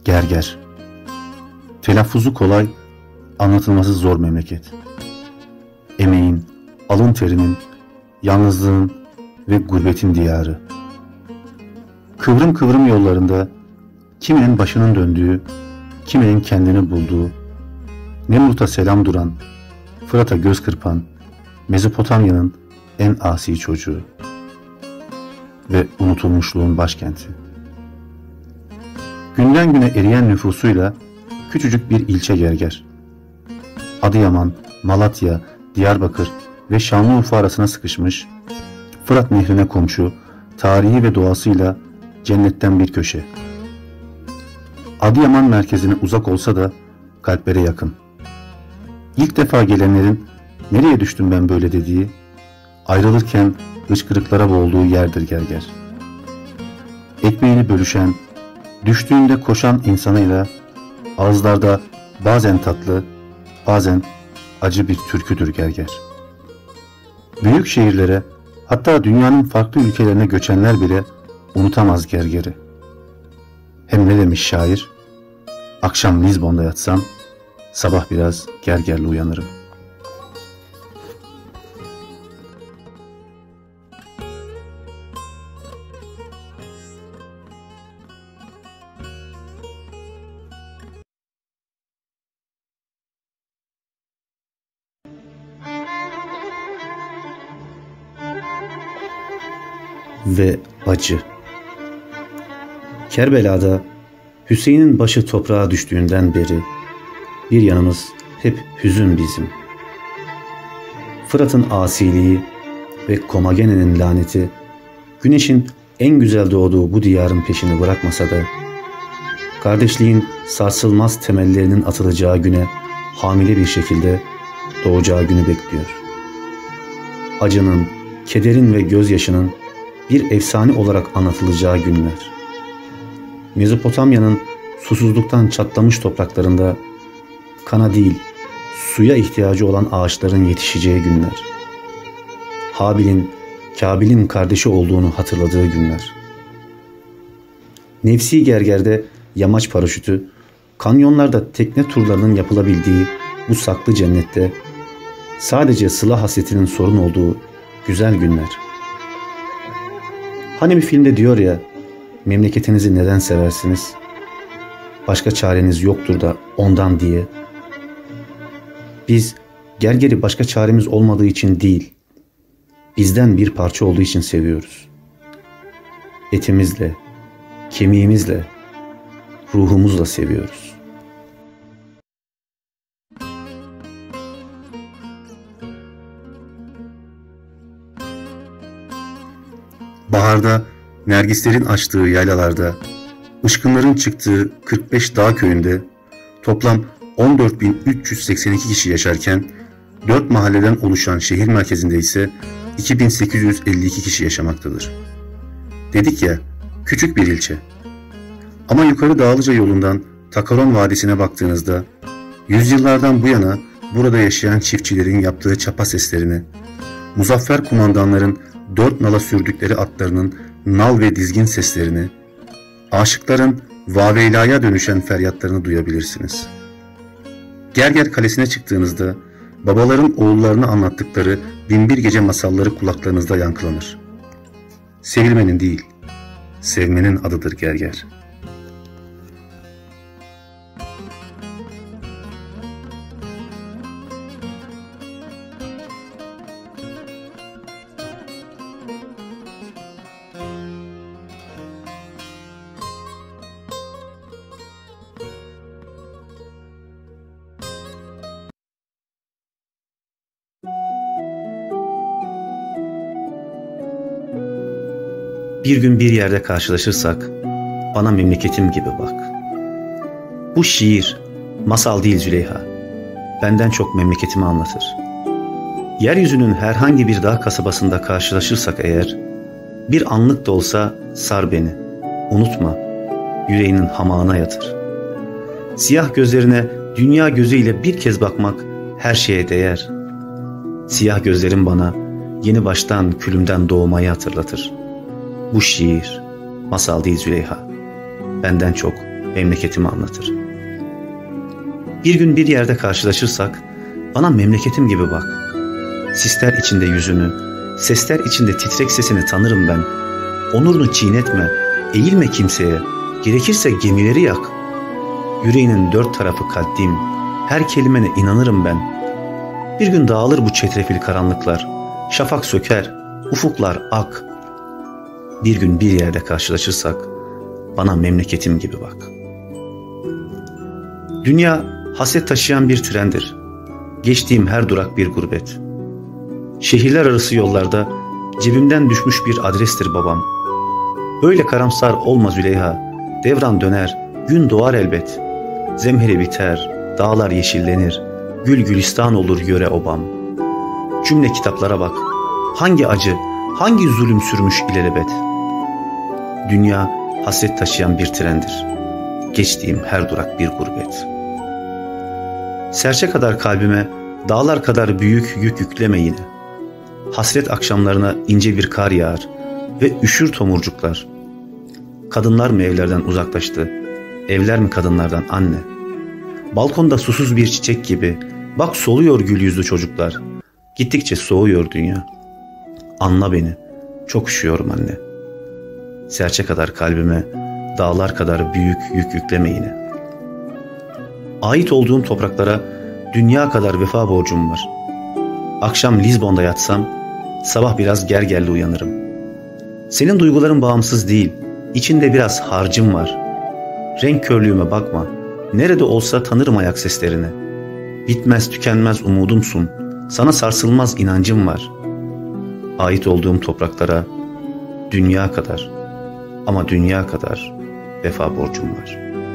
Gerger. Telaffuzu kolay, anlatılması zor memleket. Emeğin, alın terinin, yalnızlığın ve gurbetin diyarı. Kıvrım kıvrım yollarında kiminin başının döndüğü, kiminin kendini bulduğu, Nemrut'a selam duran, Fırat'a göz kırpan, Mezopotamya'nın en asi çocuğu ve unutulmuşluğun başkenti. Günden güne eriyen nüfusuyla küçücük bir ilçe Gerger. Adıyaman, Malatya, Diyarbakır ve Şanlıurfa arasına sıkışmış, Fırat Nehri'ne komşu, tarihi ve doğasıyla cennetten bir köşe. Adıyaman merkezine uzak olsa da kalplere yakın. İlk defa gelenlerin nereye düştüm ben böyle dediği, ayrılırken hıçkırıklara boğulduğu yerdir Gerger. Ekmeğini bölüşen, düştüğünde koşan insanıyla ağızlarda bazen tatlı, bazen acı bir türküdür Gerger. Büyük şehirlere, hatta dünyanın farklı ülkelerine göçenler bile unutamaz Gerger'i. Hem ne demiş şair? Akşam Lizbon'da yatsam, sabah biraz Gerger'le uyanırım. Ve acı. Kerbela'da Hüseyin'in başı toprağa düştüğünden beri bir yanımız hep hüzün bizim. Fırat'ın asiliği ve Komagene'nin laneti güneşin en güzel doğduğu bu diyarın peşini bırakmasa da kardeşliğin sarsılmaz temellerinin atılacağı güne hamile bir şekilde doğacağı günü bekliyor. Acının, kederin ve gözyaşının bir efsane olarak anlatılacağı günler. Mezopotamya'nın susuzluktan çatlamış topraklarında kana değil, suya ihtiyacı olan ağaçların yetişeceği günler. Habil'in, Kabil'in kardeşi olduğunu hatırladığı günler. Nefsi Gerger'de yamaç paraşütü, kanyonlarda tekne turlarının yapılabildiği bu saklı cennette sadece sıla hasretinin sorun olduğu güzel günler. Hani bir filmde diyor ya, memleketinizi neden seversiniz? Başka çareniz yoktur da ondan diye. Biz Gerger'i başka çaremiz olmadığı için değil, bizden bir parça olduğu için seviyoruz. Etimizle, kemiğimizle, ruhumuzla seviyoruz. Baharda nergislerin açtığı yaylalarda, ışkınların çıktığı 45 dağ köyünde toplam 14.382 kişi yaşarken 4 mahalleden oluşan şehir merkezinde ise 2.852 kişi yaşamaktadır. Dedik ya, küçük bir ilçe. Ama yukarı Dağlıca yolundan Takaron Vadisi'ne baktığınızda yüzyıllardan bu yana burada yaşayan çiftçilerin yaptığı çapa seslerini, muzaffer kumandanların 4 nala sürdükleri atlarının nal ve dizgin seslerini, aşıkların vaveylaya dönüşen feryatlarını duyabilirsiniz. Gerger Kalesi'ne çıktığınızda babaların oğullarına anlattıkları binbir gece masalları kulaklarınızda yankılanır. Sevilmenin değil, sevmenin adıdır Gerger. Bir gün bir yerde karşılaşırsak bana memleketim gibi bak. Bu şiir, masal değil Züleyha. Benden çok memleketimi anlatır. Yeryüzünün herhangi bir dağ kasabasında karşılaşırsak eğer, bir anlık da olsa sar beni. Unutma, yüreğinin hamağına yatır. Siyah gözlerine dünya gözüyle bir kez bakmak her şeye değer. Siyah gözlerim bana yeni baştan külümden doğmayı hatırlatır. Bu şiir, masal değil Züleyha. Benden çok memleketimi anlatır. Bir gün bir yerde karşılaşırsak bana memleketim gibi bak. Sisler içinde yüzünü, sesler içinde titrek sesini tanırım ben. Onurunu çiğnetme, eğilme kimseye, gerekirse gemileri yak. Yüreğinin dört tarafı kalptim, her kelimene inanırım ben. Bir gün dağılır bu çetrefil karanlıklar, şafak söker, ufuklar ak. Bir gün bir yerde karşılaşırsak bana memleketim gibi bak. Dünya hasret taşıyan bir trendir. Geçtiğim her durak bir gurbet. Şehirler arası yollarda cebimden düşmüş bir adrestir babam. Böyle karamsar olma Züleyha, devran döner, gün doğar elbet. Zemheri biter, dağlar yeşillenir, gül gülistan olur yöre obam. Cümle kitaplara bak, hangi acı, hangi zulüm sürmüş ilelebet. Dünya hasret taşıyan bir trendir. Geçtiğim her durak bir gurbet. Serçe kadar kalbime, dağlar kadar büyük yük yükleme yine. Hasret akşamlarına ince bir kar yağar ve üşür tomurcuklar. Kadınlar mı evlerden uzaklaştı, evler mi kadınlardan anne? Balkonda susuz bir çiçek gibi, bak soluyor gül yüzlü çocuklar. Gittikçe soğuyor dünya. Anla beni, çok üşüyorum anne. Serçe kadar kalbime, dağlar kadar büyük yük yükleme yine. Ait olduğum topraklara dünya kadar vefa borcum var. Akşam Lizbon'da yatsam, sabah biraz gergerli uyanırım. Senin duyguların bağımsız değil, içinde biraz harcım var. Renk körlüğüme bakma, nerede olsa tanırım ayak seslerini. Bitmez tükenmez umudumsun, sana sarsılmaz inancım var. Ait olduğum topraklara dünya kadar, ama dünya kadar vefa borcum var.